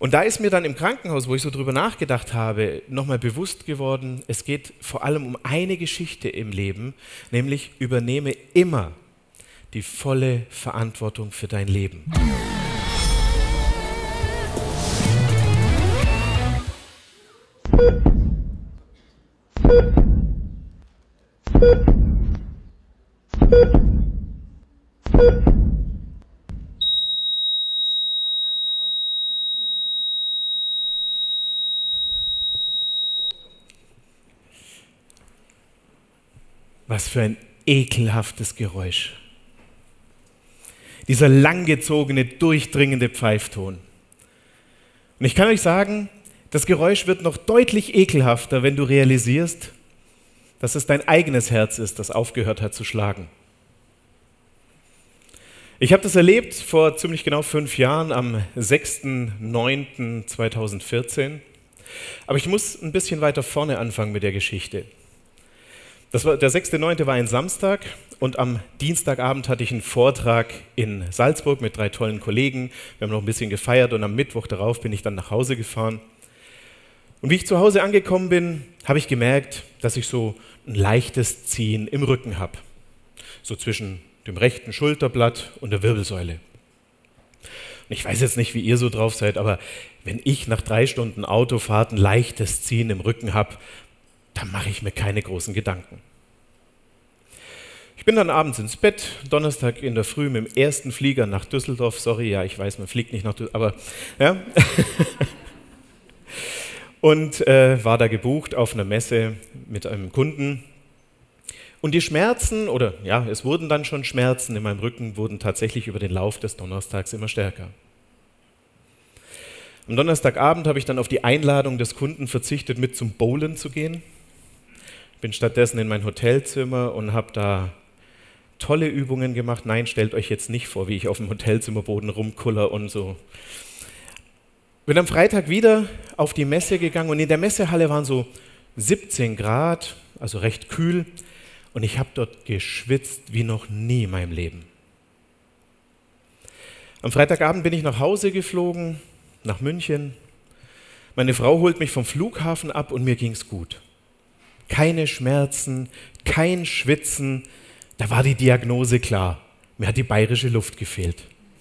Und da ist mir dann im Krankenhaus, wo ich so drüber nachgedacht habe, nochmal bewusst geworden, es geht vor allem um eine Geschichte im Leben, nämlich übernehme immer die volle Verantwortung für dein Leben. Was für ein ekelhaftes Geräusch. Dieser langgezogene, durchdringende Pfeifton. Und ich kann euch sagen, das Geräusch wird noch deutlich ekelhafter, wenn du realisierst, dass es dein eigenes Herz ist, das aufgehört hat zu schlagen. Ich habe das erlebt vor ziemlich genau 5 Jahren, am 6.9.2014. Aber ich muss ein bisschen weiter vorne anfangen mit der Geschichte. Der 6.9. war ein Samstag und am Dienstagabend hatte ich einen Vortrag in Salzburg mit 3 tollen Kollegen. Wir haben noch ein bisschen gefeiert und am Mittwoch darauf bin ich dann nach Hause gefahren. Und wie ich zu Hause angekommen bin, habe ich gemerkt, dass ich so ein leichtes Ziehen im Rücken habe. So zwischen dem rechten Schulterblatt und der Wirbelsäule. Und ich weiß jetzt nicht, wie ihr so drauf seid, aber wenn ich nach 3 Stunden Autofahrt ein leichtes Ziehen im Rücken habe, dann mache ich mir keine großen Gedanken. Ich bin dann abends ins Bett, Donnerstag in der Früh mit dem ersten Flieger nach Düsseldorf. Sorry, ja, ich weiß, man fliegt nicht nach Düsseldorf, aber ja. Und war da gebucht auf einer Messe mit einem Kunden. Und die Schmerzen, oder ja, es wurden dann schon Schmerzen in meinem Rücken, wurden tatsächlich über den Lauf des Donnerstags immer stärker. Am Donnerstagabend habe ich dann auf die Einladung des Kunden verzichtet, mit zum Bowlen zu gehen. Bin stattdessen in mein Hotelzimmer und habe da tolle Übungen gemacht. Nein, stellt euch jetzt nicht vor, wie ich auf dem Hotelzimmerboden rumkuller und so. Bin am Freitag wieder auf die Messe gegangen und in der Messehalle waren so 17 Grad, also recht kühl. Und ich habe dort geschwitzt wie noch nie in meinem Leben. Am Freitagabend bin ich nach Hause geflogen, nach München. Meine Frau holt mich vom Flughafen ab und mir ging es gut. Keine Schmerzen, kein Schwitzen, da war die Diagnose klar. Mir hat die bayerische Luft gefehlt.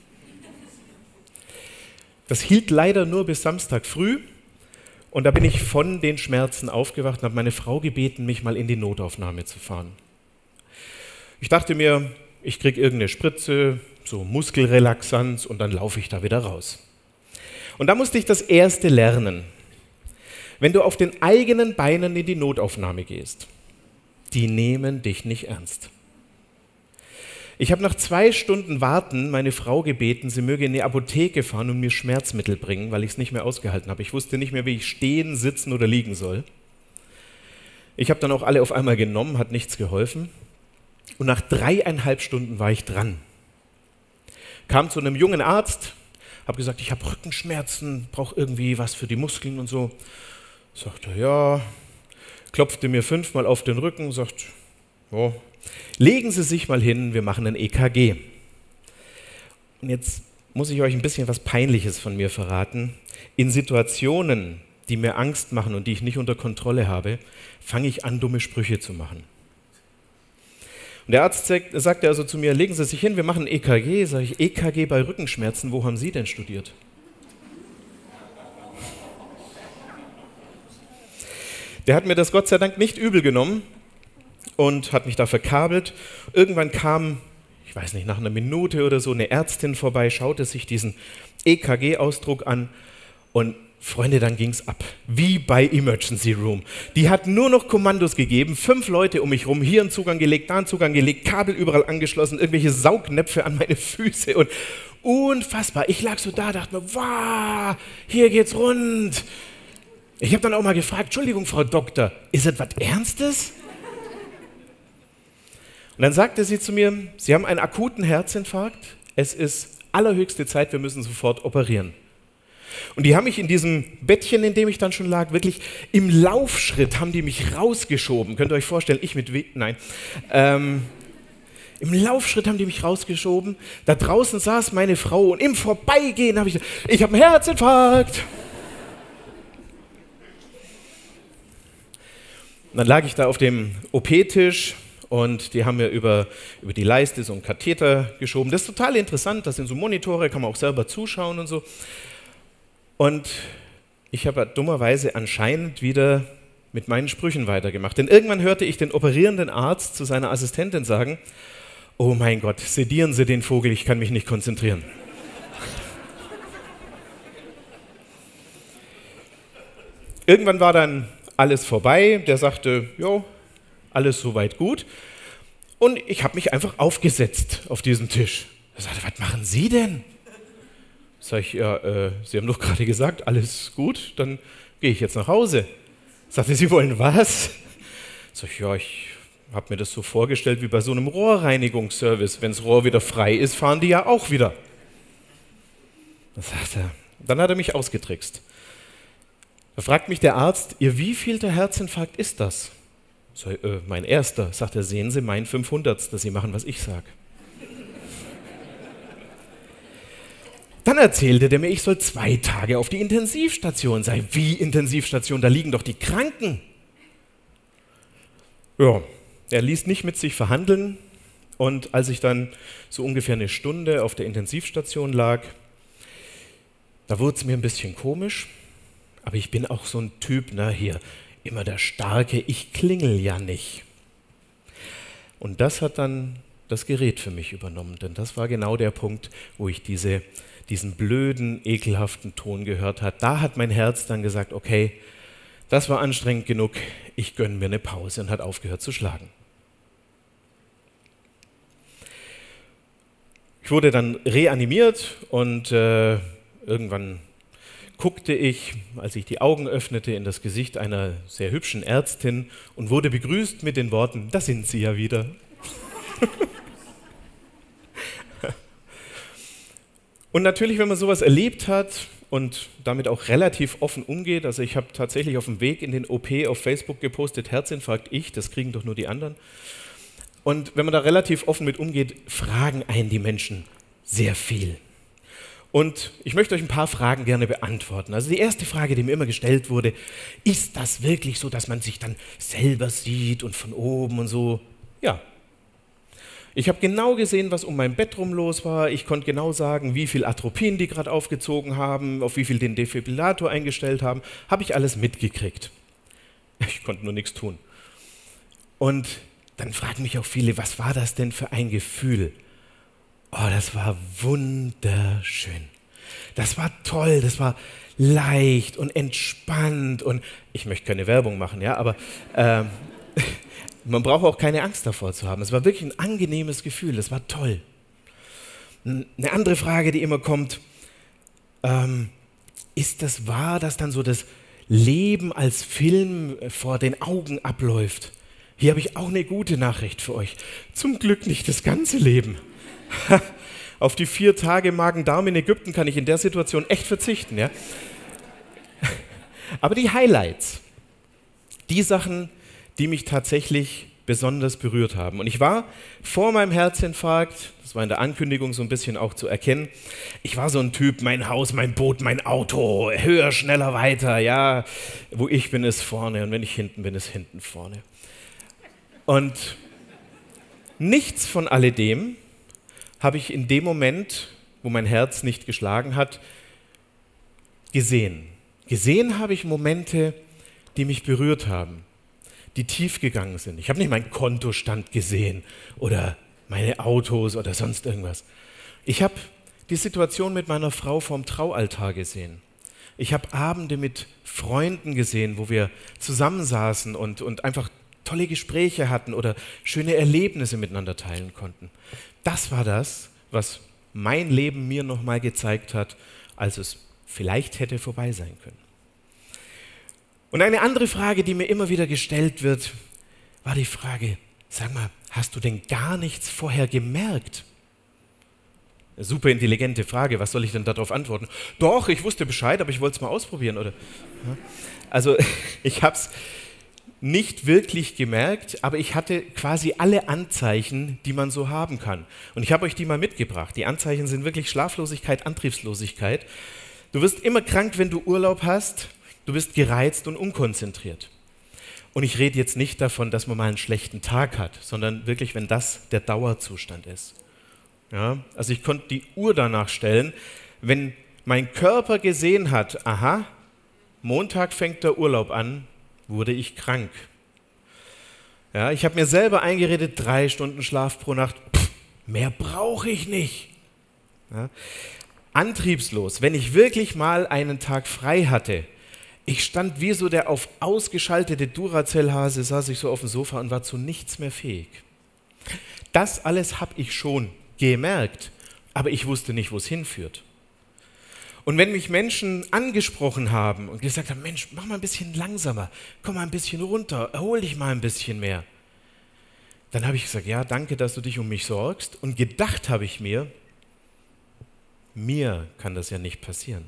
Das hielt leider nur bis Samstag früh und da bin ich von den Schmerzen aufgewacht und habe meine Frau gebeten, mich mal in die Notaufnahme zu fahren. Ich dachte mir, ich kriege irgendeine Spritze, so Muskelrelaxanz und dann laufe ich da wieder raus. Und da musste ich das Erste lernen. Wenn du auf den eigenen Beinen in die Notaufnahme gehst, die nehmen dich nicht ernst. Ich habe nach 2 Stunden Warten meine Frau gebeten, sie möge in die Apotheke fahren und mir Schmerzmittel bringen, weil ich es nicht mehr ausgehalten habe. Ich wusste nicht mehr, wie ich stehen, sitzen oder liegen soll. Ich habe dann auch alle auf einmal genommen, hat nichts geholfen. Und nach 3,5 Stunden war ich dran. Kam zu einem jungen Arzt, habe gesagt, ich habe Rückenschmerzen, brauche irgendwie was für die Muskeln und so. Sagte, ja, klopfte mir 5-mal auf den Rücken, sagt, oh, legen Sie sich mal hin, wir machen ein EKG. Und jetzt muss ich euch ein bisschen was Peinliches von mir verraten. In Situationen, die mir Angst machen und die ich nicht unter Kontrolle habe, fange ich an, dumme Sprüche zu machen. Und der Arzt sagte also zu mir, legen Sie sich hin, wir machen ein EKG. Sage ich, EKG bei Rückenschmerzen, wo haben Sie denn studiert? Der hat mir das Gott sei Dank nicht übel genommen und hat mich da verkabelt. Irgendwann kam, ich weiß nicht, nach einer Minute oder so eine Ärztin vorbei, schaute sich diesen EKG-Ausdruck an und Freunde, dann ging es ab, wie bei Emergency Room. Die hat nur noch Kommandos gegeben, 5 Leute um mich rum, hier einen Zugang gelegt, da einen Zugang gelegt, Kabel überall angeschlossen, irgendwelche Saugnäpfe an meine Füße und unfassbar. Ich lag so da, dachte mir, wow, hier geht's rund. Ich habe dann auch mal gefragt, Entschuldigung, Frau Doktor, ist das was Ernstes? Und dann sagte sie zu mir, Sie haben einen akuten Herzinfarkt, es ist allerhöchste Zeit, wir müssen sofort operieren. Und die haben mich in diesem Bettchen, in dem ich dann schon lag, wirklich im Laufschritt haben die mich rausgeschoben. Könnt ihr euch vorstellen, ich Im Laufschritt haben die mich rausgeschoben. Da draußen saß meine Frau und im Vorbeigehen habe ich habe einen Herzinfarkt. Und dann lag ich da auf dem OP-Tisch und die haben mir über die Leiste so einen Katheter geschoben. Das ist total interessant, das sind so Monitore, kann man auch selber zuschauen und so. Und ich habe dummerweise anscheinend wieder mit meinen Sprüchen weitergemacht. Denn irgendwann hörte ich den operierenden Arzt zu seiner Assistentin sagen, oh mein Gott, sedieren Sie den Vogel, ich kann mich nicht konzentrieren. Irgendwann war dann alles vorbei, der sagte, jo, alles soweit gut. Und ich habe mich einfach aufgesetzt auf diesen Tisch. Er sagte, was machen Sie denn? Sag ich, ja, Sie haben doch gerade gesagt, alles gut, dann gehe ich jetzt nach Hause. Sagte, Sie wollen was? Sag ich, ja, ich habe mir das so vorgestellt wie bei so einem Rohrreinigungsservice. Wenn das Rohr wieder frei ist, fahren die ja auch wieder. Dann hat er mich ausgetrickst. Da fragt mich der Arzt, Ihr wievielter Herzinfarkt ist das? Sag, mein erster. Sagt er, sehen Sie, mein 500. Sie machen, was ich sage. Dann erzählte der mir, ich soll 2 Tage auf die Intensivstation sein. Wie Intensivstation? Da liegen doch die Kranken. Ja, er ließ nicht mit sich verhandeln. Und als ich dann so ungefähr eine Stunde auf der Intensivstation lag, da wurde es mir ein bisschen komisch. Aber ich bin auch so ein Typ, hier, immer der Starke, ich klingel ja nicht. Und das hat dann das Gerät für mich übernommen, denn das war genau der Punkt, wo ich diesen blöden, ekelhaften Ton gehört habe. Da hat mein Herz dann gesagt, okay, das war anstrengend genug, ich gönne mir eine Pause und hat aufgehört zu schlagen. Ich wurde dann reanimiert und irgendwann guckte ich, als ich die Augen öffnete, in das Gesicht einer sehr hübschen Ärztin und wurde begrüßt mit den Worten, da sind Sie ja wieder. Und natürlich, wenn man sowas erlebt hat und damit auch relativ offen umgeht, also ich habe tatsächlich auf dem Weg in den OP auf Facebook gepostet, Herzinfarkt ich, das kriegen doch nur die anderen. Und wenn man da relativ offen mit umgeht, fragen einen die Menschen sehr viel. Und ich möchte euch ein paar Fragen gerne beantworten. Also die erste Frage, die mir immer gestellt wurde, ist das wirklich so, dass man sich dann selber sieht und von oben und so? Ja. Ich habe genau gesehen, was um mein Bett rum los war. Ich konnte genau sagen, wie viel Atropin die gerade aufgezogen haben, auf wie viel den Defibrillator eingestellt haben. Habe ich alles mitgekriegt. Ich konnte nur nichts tun. Und dann fragen mich auch viele, was war das denn für ein Gefühl? Oh, das war wunderschön. Das war toll, das war leicht und entspannt und ich möchte keine Werbung machen, ja, aber man braucht auch keine Angst davor zu haben. Es war wirklich ein angenehmes Gefühl, das war toll. Eine andere Frage, die immer kommt, ist das wahr, dass dann so das Leben als Film vor den Augen abläuft? Hier habe ich auch eine gute Nachricht für euch. Zum Glück nicht das ganze Leben. Auf die 4 Tage Magen-Darm in Ägypten kann ich in der Situation echt verzichten. Ja? Aber die Highlights, die Sachen, die mich tatsächlich besonders berührt haben. Und ich war vor meinem Herzinfarkt, das war in der Ankündigung so ein bisschen auch zu erkennen, ich war so ein Typ, mein Haus, mein Boot, mein Auto, höher, schneller, weiter. Ja, wo ich bin, ist vorne und wenn ich hinten bin, ist hinten vorne. Und nichts von alledem habe ich in dem Moment, wo mein Herz nicht geschlagen hat, gesehen. Gesehen habe ich Momente, die mich berührt haben, die tief gegangen sind. Ich habe nicht meinen Kontostand gesehen oder meine Autos oder sonst irgendwas. Ich habe die Situation mit meiner Frau vorm Traualtar gesehen. Ich habe Abende mit Freunden gesehen, wo wir zusammensaßen und einfach tolle Gespräche hatten oder schöne Erlebnisse miteinander teilen konnten. Das war das, was mein Leben mir nochmal gezeigt hat, als es vielleicht hätte vorbei sein können. Und eine andere Frage, die mir immer wieder gestellt wird, war die Frage, sag mal, hast du denn gar nichts vorher gemerkt? Eine super intelligente Frage, was soll ich denn darauf antworten? Doch, ich wusste Bescheid, aber ich wollte es mal ausprobieren. Oder? Also ich habe es nicht wirklich gemerkt, aber ich hatte quasi alle Anzeichen, die man so haben kann. Und ich habe euch die mal mitgebracht. Die Anzeichen sind wirklich Schlaflosigkeit, Antriebslosigkeit. Du wirst immer krank, wenn du Urlaub hast. Du bist gereizt und unkonzentriert. Und ich rede jetzt nicht davon, dass man mal einen schlechten Tag hat, sondern wirklich, wenn das der Dauerzustand ist. Ja, also ich konnte die Uhr danach stellen, wenn mein Körper gesehen hat, aha, Montag fängt der Urlaub an, wurde ich krank. Ja, ich habe mir selber eingeredet, 3 Stunden Schlaf pro Nacht, mehr brauche ich nicht. Ja, antriebslos, wenn ich wirklich mal einen Tag frei hatte, ich stand wie so der auf ausgeschaltete Duracell-Hase, saß ich so auf dem Sofa und war zu nichts mehr fähig. Das alles habe ich schon gemerkt, aber ich wusste nicht, wo es hinführt. Und wenn mich Menschen angesprochen haben und gesagt haben, Mensch, mach mal ein bisschen langsamer, komm mal ein bisschen runter, erhol dich mal ein bisschen mehr, dann habe ich gesagt, ja, danke, dass du dich um mich sorgst. Und gedacht habe ich mir kann das ja nicht passieren.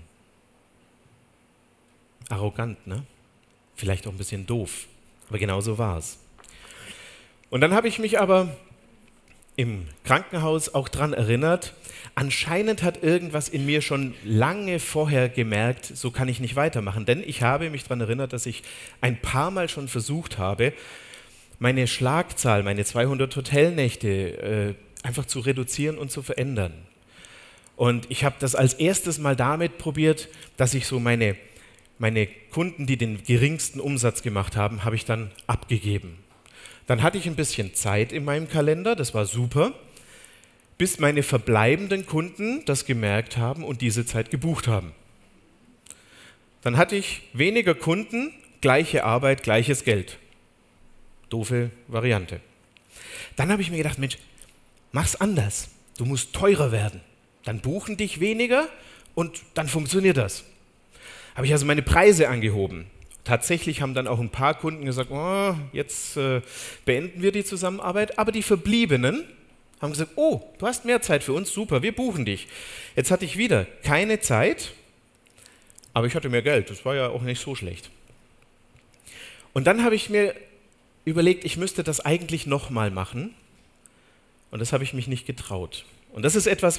Arrogant, ne? Vielleicht auch ein bisschen doof, aber genau so war es. Und dann habe ich mich aber im Krankenhaus auch daran erinnert, anscheinend hat irgendwas in mir schon lange vorher gemerkt, so kann ich nicht weitermachen. Denn ich habe mich daran erinnert, dass ich ein paar Mal schon versucht habe, meine Schlagzahl, meine 200 Hotelnächte einfach zu reduzieren und zu verändern. Und ich habe das als erstes Mal damit probiert, dass ich so meine Kunden, die den geringsten Umsatz gemacht haben, habe ich dann abgegeben. Dann hatte ich ein bisschen Zeit in meinem Kalender, das war super, bis meine verbleibenden Kunden das gemerkt haben und diese Zeit gebucht haben. Dann hatte ich weniger Kunden, gleiche Arbeit, gleiches Geld. Doofe Variante. Dann habe ich mir gedacht, Mensch, mach's anders. Du musst teurer werden. Dann buchen dich weniger und dann funktioniert das. Habe ich also meine Preise angehoben. Tatsächlich haben dann auch ein paar Kunden gesagt, oh, jetzt beenden wir die Zusammenarbeit. Aber die Verbliebenen haben gesagt, oh, du hast mehr Zeit für uns, super, wir buchen dich. Jetzt hatte ich wieder keine Zeit, aber ich hatte mehr Geld, das war ja auch nicht so schlecht. Und dann habe ich mir überlegt, ich müsste das eigentlich nochmal machen. Und das habe ich mich nicht getraut. Und das ist etwas,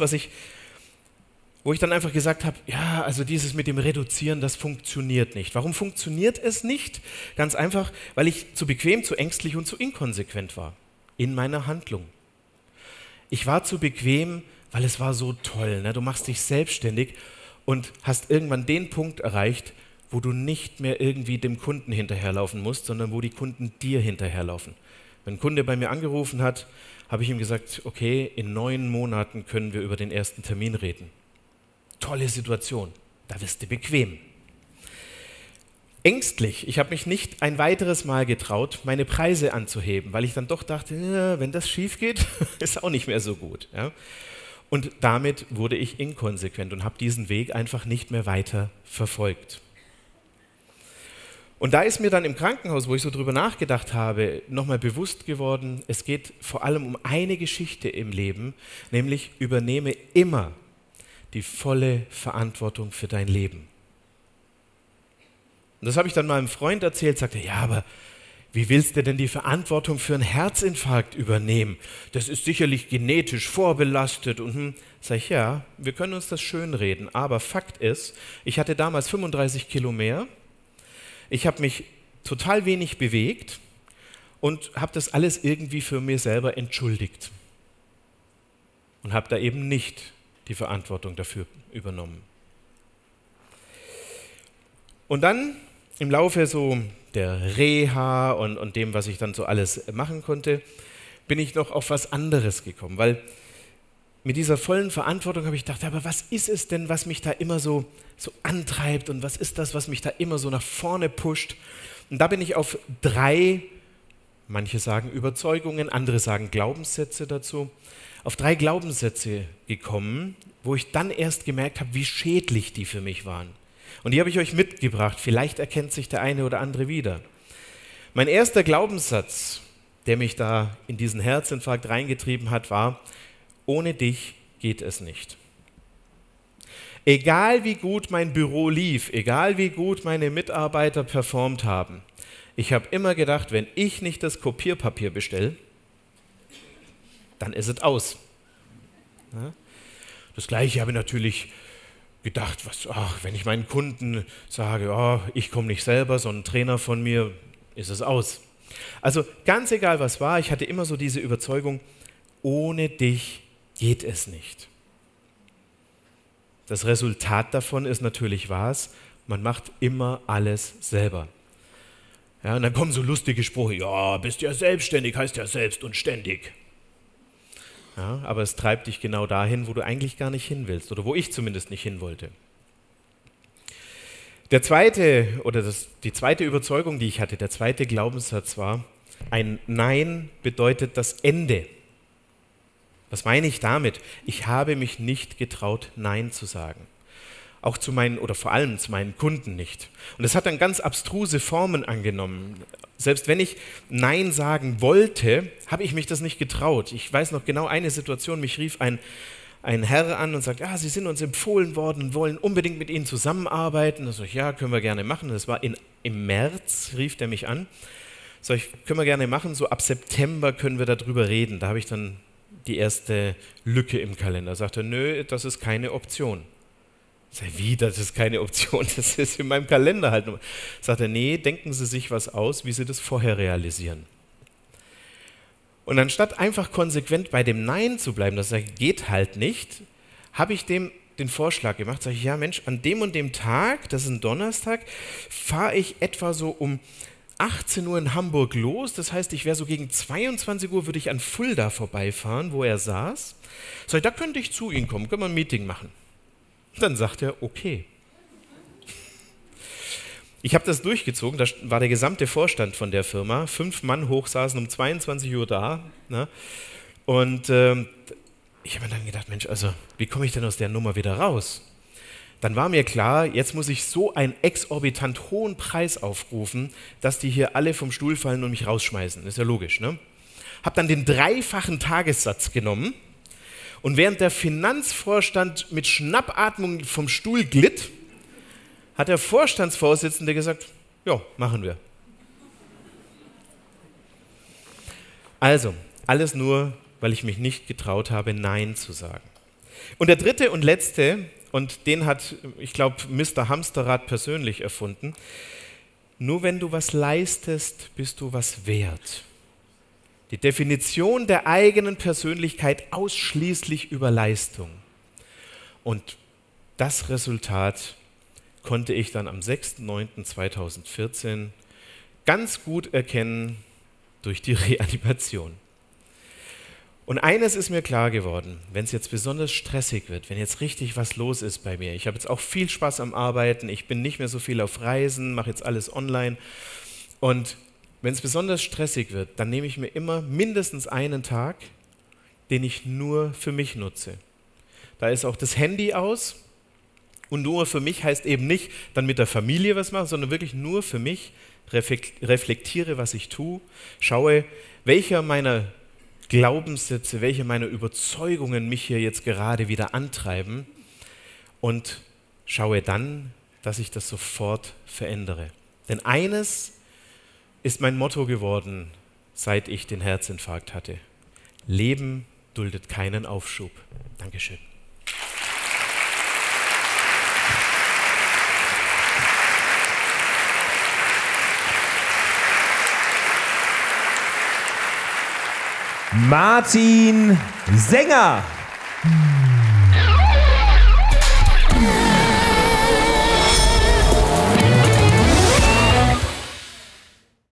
wo ich dann einfach gesagt habe, ja, also dieses mit dem Reduzieren, das funktioniert nicht. Warum funktioniert es nicht? Ganz einfach, weil ich zu bequem, zu ängstlich und zu inkonsequent war in meiner Handlung. Ich war zu bequem, weil es war so toll. Ne? Du machst dich selbstständig und hast irgendwann den Punkt erreicht, wo du nicht mehr irgendwie dem Kunden hinterherlaufen musst, sondern wo die Kunden dir hinterherlaufen. Wenn ein Kunde bei mir angerufen hat, habe ich ihm gesagt, okay, in 9 Monaten können wir über den ersten Termin reden. Tolle Situation, da wirst du bequem. Ängstlich, ich habe mich nicht ein weiteres Mal getraut, meine Preise anzuheben, weil ich dann doch dachte, ja, wenn das schief geht, ist auch nicht mehr so gut. Ja? Und damit wurde ich inkonsequent und habe diesen Weg einfach nicht mehr weiter verfolgt. Und da ist mir dann im Krankenhaus, wo ich so drüber nachgedacht habe, nochmal bewusst geworden, es geht vor allem um eine Geschichte im Leben, nämlich übernehme immer die volle Verantwortung für dein Leben. Und das habe ich dann meinem Freund erzählt, sagte, ja, aber wie willst du denn die Verantwortung für einen Herzinfarkt übernehmen? Das ist sicherlich genetisch vorbelastet. Und sage ich, ja, wir können uns das schönreden, aber Fakt ist, ich hatte damals 35 Kilo mehr, ich habe mich total wenig bewegt und habe das alles irgendwie für mir selber entschuldigt und habe da eben nicht die Verantwortung dafür übernommen. Und dann im Laufe so der Reha und dem, was ich dann so alles machen konnte, bin ich noch auf was anderes gekommen, weil mit dieser vollen Verantwortung habe ich gedacht, aber was ist es denn, was mich da immer so antreibt und was ist das, was mich da immer so nach vorne pusht? Und da bin ich auf 3, manche sagen Überzeugungen, andere sagen Glaubenssätze dazu, auf 3 Glaubenssätze gekommen, wo ich dann erst gemerkt habe, wie schädlich die für mich waren. Und die habe ich euch mitgebracht, vielleicht erkennt sich der eine oder andere wieder. Mein erster Glaubenssatz, der mich da in diesen Herzinfarkt reingetrieben hat, war, ohne dich geht es nicht. Egal wie gut mein Büro lief, egal wie gut meine Mitarbeiter performt haben, Ich habe immer gedacht, wenn ich nicht das Kopierpapier bestelle, dann ist es aus. Ja? Das Gleiche habe ich natürlich gedacht, wenn ich meinen Kunden sage, ich komme nicht selber, sondern ein Trainer von mir, ist es aus. Also ganz egal was war, ich hatte immer so diese Überzeugung, ohne dich geht es nicht. Das Resultat davon ist natürlich was, man macht immer alles selber. Ja, und dann kommen so lustige Sprüche, ja, bist ja selbstständig, heißt ja selbst und ständig. Ja, aber es treibt dich genau dahin, wo du eigentlich gar nicht hin willst oder wo ich zumindest nicht hin wollte. Die zweite Überzeugung, die ich hatte, der zweite Glaubenssatz war, ein Nein bedeutet das Ende. Was meine ich damit? Ich habe mich nicht getraut, Nein zu sagen. Auch vor allem zu meinen Kunden nicht. Und es hat dann ganz abstruse Formen angenommen. Selbst wenn ich Nein sagen wollte, habe ich mich das nicht getraut. Ich weiß noch genau eine Situation, mich rief ein Herr an und sagt, Sie sind uns empfohlen worden und wollen unbedingt mit Ihnen zusammenarbeiten. Da sage ich, ja, können wir gerne machen. Das war im März, rief der mich an. Sag ich, können wir gerne machen, so ab September können wir darüber reden. Da habe ich dann die erste Lücke im Kalender. Sagt er, nö, das ist keine Option. Sag ich, wie, das ist keine Option, das ist in meinem Kalender halt. Sagt er, nee, denken Sie sich was aus, wie Sie das vorher realisieren. Und anstatt einfach konsequent bei dem Nein zu bleiben, das geht halt nicht, habe ich dem den Vorschlag gemacht, sage ich, ja Mensch, an dem und dem Tag, das ist ein Donnerstag, fahre ich etwa so um 18 Uhr in Hamburg los, das heißt, ich wäre so gegen 22 Uhr, würde ich an Fulda vorbeifahren, wo er saß. Sag ich, da könnte ich zu Ihnen kommen, können wir ein Meeting machen. Dann sagt er, okay. Ich habe das durchgezogen, da war der gesamte Vorstand von der Firma, 5 Mann hoch saßen um 22 Uhr da. Ne? Und ich habe mir dann gedacht, Mensch, also wie komme ich denn aus der Nummer wieder raus? Dann war mir klar, jetzt muss ich so einen exorbitant hohen Preis aufrufen, dass die hier alle vom Stuhl fallen und mich rausschmeißen. Ist ja logisch, ne? Habe dann den 3-fachen Tagessatz genommen und während der Finanzvorstand mit Schnappatmung vom Stuhl glitt, hat der Vorstandsvorsitzende gesagt, ja, machen wir. Also, alles nur, weil ich mich nicht getraut habe, Nein zu sagen. Und der dritte und letzte, und den hat, ich glaube, Mr. Hamsterrad persönlich erfunden, nur wenn du was leistest, bist du was wert. Die Definition der eigenen Persönlichkeit ausschließlich über Leistung. Und das Resultat konnte ich dann am 6.9.2014 ganz gut erkennen durch die Reanimation. Und eines ist mir klar geworden, wenn es jetzt besonders stressig wird, wenn jetzt richtig was los ist bei mir, ich habe jetzt auch viel Spaß am Arbeiten, ich bin nicht mehr so viel auf Reisen, mache jetzt alles online und wenn es besonders stressig wird, dann nehme ich mir immer mindestens einen Tag, den ich nur für mich nutze. Da ist auch das Handy aus und nur für mich heißt eben nicht, dann mit der Familie was machen, sondern wirklich nur für mich, reflektiere, was ich tue, schaue, welcher meiner Glaubenssätze, welche meiner Überzeugungen mich hier jetzt gerade wieder antreiben und schaue dann, dass ich das sofort verändere. Denn eines ist mein Motto geworden, seit ich den Herzinfarkt hatte. Leben duldet keinen Aufschub. Dankeschön. Martin Sänger.